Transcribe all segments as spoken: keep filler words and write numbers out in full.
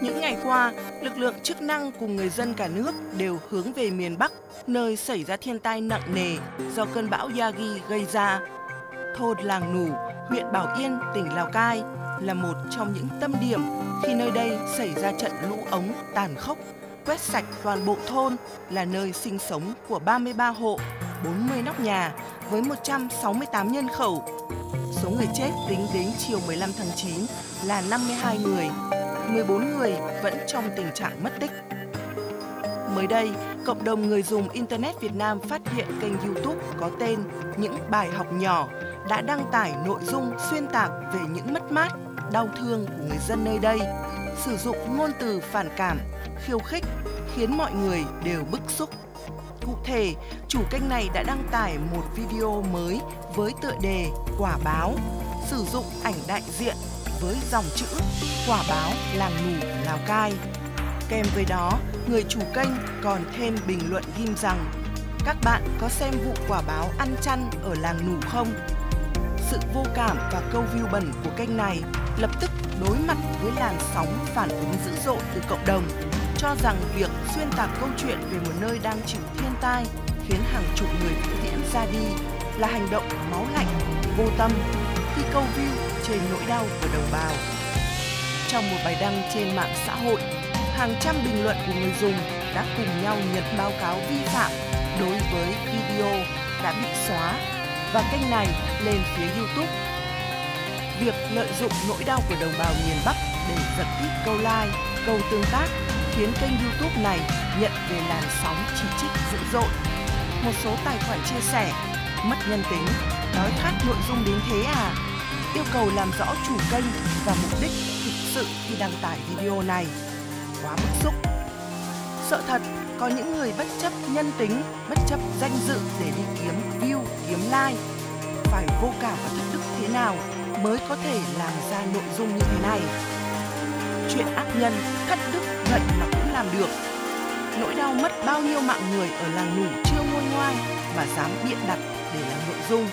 Những ngày qua, lực lượng chức năng cùng người dân cả nước đều hướng về miền Bắc, nơi xảy ra thiên tai nặng nề do cơn bão Yagi gây ra. Thôn Làng Nủ, huyện Bảo Yên, tỉnh Lào Cai là một trong những tâm điểm khi nơi đây xảy ra trận lũ ống tàn khốc, quét sạch toàn bộ thôn là nơi sinh sống của ba mươi ba hộ, bốn mươi nóc nhà với một trăm sáu mươi tám nhân khẩu. Số người chết tính đến chiều mười lăm tháng chín là năm mươi hai người, mười bốn người vẫn trong tình trạng mất tích. Mới đây, cộng đồng người dùng Internet Việt Nam phát hiện kênh YouTube có tên Những Bài Học Nhỏ đã đăng tải nội dung xuyên tạc về những mất mát, đau thương của người dân nơi đây, sử dụng ngôn từ phản cảm, khiêu khích, khiến mọi người đều bức xúc. Cụ thể, chủ kênh này đã đăng tải một video mới với tựa đề Quả Báo, sử dụng ảnh đại diện với dòng chữ Quả Báo Làng Nủ Lào Cai. Kèm với đó, người chủ kênh còn thêm bình luận ghim rằng: các bạn có xem vụ quả báo ăn chăn ở làng Nủ không? Sự vô cảm và câu view bẩn của kênh này lập tức đối mặt với làn sóng phản ứng dữ dội từ cộng đồng, cho rằng việc xuyên tạc câu chuyện về một nơi đang chịu thiên tai khiến hàng chục người vĩnh viễn ra đi là hành động máu lạnh, vô tâm khi câu view trên nỗi đau của đồng bào. Trong một bài đăng trên mạng xã hội, hàng trăm bình luận của người dùng đã cùng nhau nhận báo cáo vi phạm đối với video đã bị xóa và kênh này lên phía YouTube. Việc lợi dụng nỗi đau của đồng bào miền Bắc để giật tít câu like, câu tương tác khiến kênh YouTube này nhận về làn sóng chỉ trích dữ dội. Một số tài khoản chia sẻ: mất nhân tính, nói khác nội dung đến thế à? Yêu cầu làm rõ chủ kênh và mục đích thực sự khi đăng tải video này. Quá bức xúc. Sợ thật, có những người bất chấp nhân tính, bất chấp danh dự để đi kiếm view, kiếm like. Phải vô cảm và thất đức thế nào mới có thể làm ra nội dung như thế này? Chuyện ác nhân, thất đức vậy mà cũng làm được. Nỗi đau mất bao nhiêu mạng người ở làng Nủ chưa nguôi ngoai mà dám bịa đặt để làm nội dung.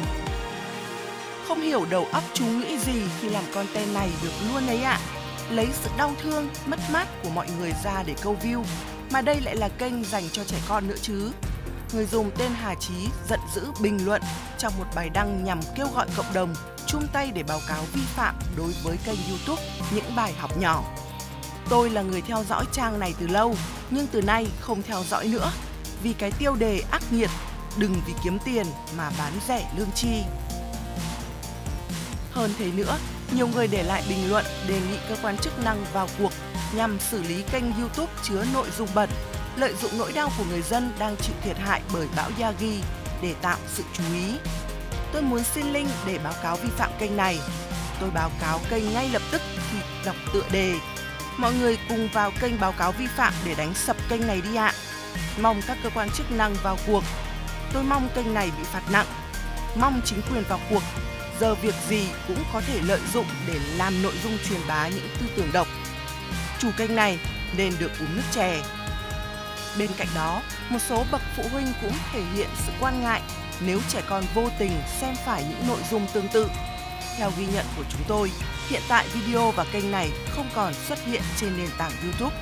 Không hiểu đầu óc chúng nghĩ gì khi làm content này được luôn ấy ạ. Lấy sự đau thương, mất mát của mọi người ra để câu view, mà đây lại là kênh dành cho trẻ con nữa chứ. Người dùng tên Hà Chí giận dữ bình luận trong một bài đăng nhằm kêu gọi cộng đồng chung tay để báo cáo vi phạm đối với kênh YouTube Những Bài Học Nhỏ. Tôi là người theo dõi trang này từ lâu, nhưng từ nay không theo dõi nữa, vì cái tiêu đề ác nghiệt, đừng vì kiếm tiền mà bán rẻ lương tri. Hơn thế nữa, nhiều người để lại bình luận đề nghị cơ quan chức năng vào cuộc nhằm xử lý kênh YouTube chứa nội dung bẩn, lợi dụng nỗi đau của người dân đang chịu thiệt hại bởi bão Yagi để tạo sự chú ý. Tôi muốn xin link để báo cáo vi phạm kênh này. Tôi báo cáo kênh ngay lập tức khi đọc tựa đề. Mọi người cùng vào kênh báo cáo vi phạm để đánh sập kênh này đi ạ. Mong các cơ quan chức năng vào cuộc. Tôi mong kênh này bị phạt nặng. Mong chính quyền vào cuộc. Giờ việc gì cũng có thể lợi dụng để làm nội dung truyền bá những tư tưởng độc. Chủ kênh này nên được uống nước chè. Bên cạnh đó, một số bậc phụ huynh cũng thể hiện sự quan ngại nếu trẻ con vô tình xem phải những nội dung tương tự. Theo ghi nhận của chúng tôi, hiện tại video và kênh này không còn xuất hiện trên nền tảng YouTube.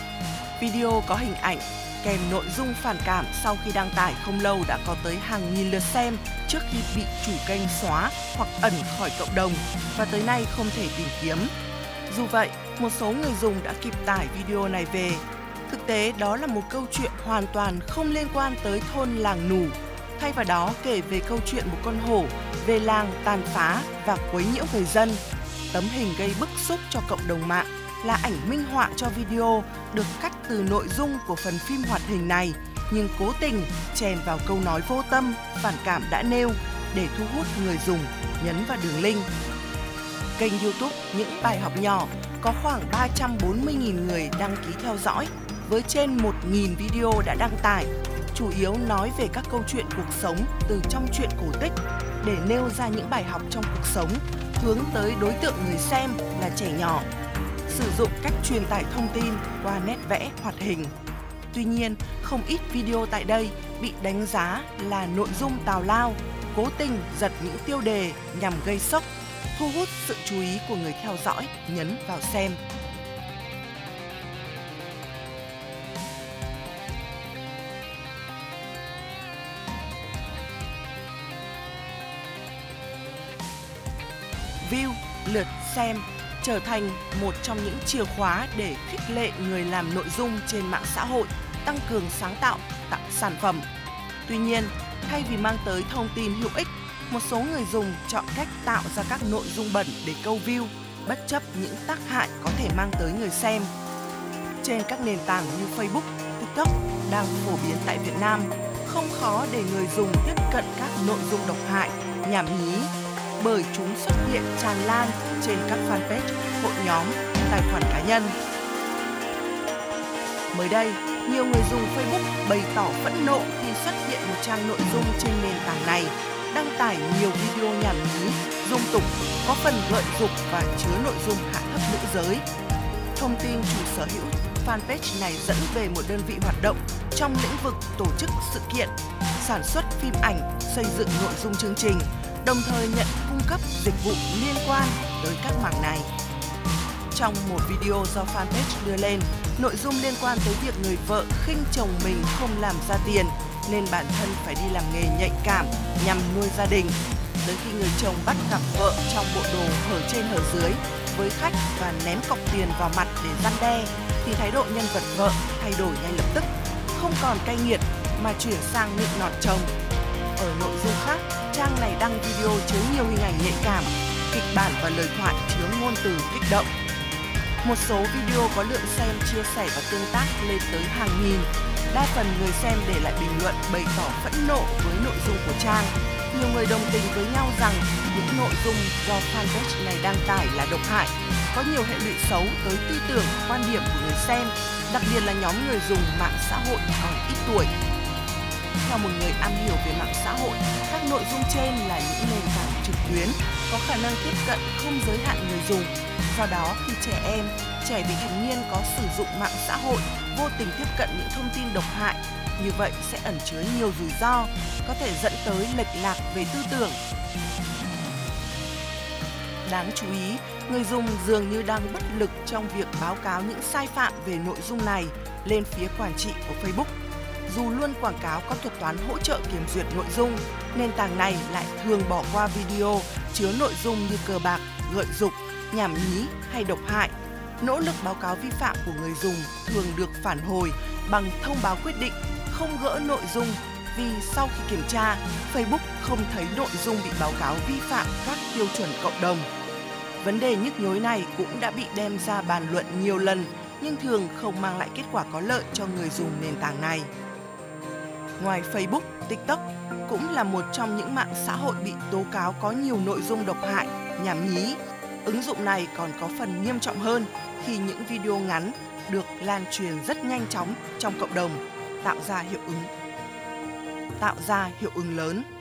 Video có hình ảnh kèm nội dung phản cảm sau khi đăng tải không lâu đã có tới hàng nghìn lượt xem trước khi bị chủ kênh xóa hoặc ẩn khỏi cộng đồng và tới nay không thể tìm kiếm. Dù vậy, một số người dùng đã kịp tải video này về. Thực tế, đó là một câu chuyện hoàn toàn không liên quan tới thôn Làng Nủ. Thay vào đó kể về câu chuyện một con hổ về làng tàn phá và quấy nhiễu người dân. Tấm hình gây bức xúc cho cộng đồng mạng là ảnh minh họa cho video được cắt từ nội dung của phần phim hoạt hình này, nhưng cố tình chèn vào câu nói vô tâm, phản cảm đã nêu để thu hút người dùng nhấn vào đường link. Kênh YouTube Những Bài Học Nhỏ có khoảng ba trăm bốn mươi nghìn người đăng ký theo dõi với trên một nghìn video đã đăng tải, chủ yếu nói về các câu chuyện cuộc sống từ trong truyện cổ tích để nêu ra những bài học trong cuộc sống, hướng tới đối tượng người xem là trẻ nhỏ, sử dụng cách truyền tải thông tin qua nét vẽ hoạt hình. Tuy nhiên, không ít video tại đây bị đánh giá là nội dung tào lao, cố tình giật những tiêu đề nhằm gây sốc, thu hút sự chú ý của người theo dõi nhấn vào xem. view, lượt xem trở thành một trong những chìa khóa để khích lệ người làm nội dung trên mạng xã hội tăng cường sáng tạo, tạo sản phẩm. Tuy nhiên, thay vì mang tới thông tin hữu ích, một số người dùng chọn cách tạo ra các nội dung bẩn để câu view, bất chấp những tác hại có thể mang tới người xem. Trên các nền tảng như Facebook, TikTok đang phổ biến tại Việt Nam, không khó để người dùng tiếp cận các nội dung độc hại, nhảm nhí, bởi chúng xuất hiện tràn lan trên các fanpage, hội nhóm, tài khoản cá nhân. Mới đây, nhiều người dùng Facebook bày tỏ phẫn nộ khi xuất hiện một trang nội dung trên nền tảng này đăng tải nhiều video nhảm nhí, dung tục, có phần gợi dục và chứa nội dung hạ thấp nữ giới. Thông tin chủ sở hữu fanpage này dẫn về một đơn vị hoạt động trong lĩnh vực tổ chức sự kiện, sản xuất phim ảnh, xây dựng nội dung chương trình, đồng thời nhận cung cấp dịch vụ liên quan tới các mảng này. Trong một video do fanpage đưa lên, nội dung liên quan tới việc người vợ khinh chồng mình không làm ra tiền nên bản thân phải đi làm nghề nhạy cảm nhằm nuôi gia đình. Tới khi người chồng bắt gặp vợ trong bộ đồ hở trên hở dưới với khách và ném cọc tiền vào mặt để răn đe, thì thái độ nhân vật vợ thay đổi ngay lập tức, không còn cay nghiệt mà chuyển sang nịnh nọt chồng. Ở nội dung khác, trang này đăng video chứa nhiều hình ảnh nhạy cảm, kịch bản và lời thoại chứa ngôn từ kích động. Một số video có lượng xem, chia sẻ và tương tác lên tới hàng nghìn. Đa phần người xem để lại bình luận bày tỏ phẫn nộ với nội dung của trang. Nhiều người đồng tình với nhau rằng những nội dung do fanpage này đăng tải là độc hại, có nhiều hệ lụy xấu tới tư tưởng, quan điểm của người xem, đặc biệt là nhóm người dùng mạng xã hội còn ít tuổi. Theo một người am hiểu về mạng xã hội, các nội dung trên là những nền tảng trực tuyến có khả năng tiếp cận không giới hạn người dùng. Do đó, khi trẻ em, trẻ vị thành niên có sử dụng mạng xã hội vô tình tiếp cận những thông tin độc hại, như vậy sẽ ẩn chứa nhiều rủi ro, có thể dẫn tới lệch lạc về tư tưởng. Đáng chú ý, người dùng dường như đang bất lực trong việc báo cáo những sai phạm về nội dung này lên phía quản trị của Facebook. Dù luôn quảng cáo có thuật toán hỗ trợ kiểm duyệt nội dung, nền tảng này lại thường bỏ qua video chứa nội dung như cờ bạc, gợi dục, nhảm nhí hay độc hại. Nỗ lực báo cáo vi phạm của người dùng thường được phản hồi bằng thông báo quyết định không gỡ nội dung, vì sau khi kiểm tra, Facebook không thấy nội dung bị báo cáo vi phạm các tiêu chuẩn cộng đồng. Vấn đề nhức nhối này cũng đã bị đem ra bàn luận nhiều lần, nhưng thường không mang lại kết quả có lợi cho người dùng nền tảng này. Ngoài Facebook, TikTok cũng là một trong những mạng xã hội bị tố cáo có nhiều nội dung độc hại, nhảm nhí. Ứng dụng này còn có phần nghiêm trọng hơn khi những video ngắn được lan truyền rất nhanh chóng trong cộng đồng, tạo ra hiệu ứng tạo ra hiệu ứng lớn.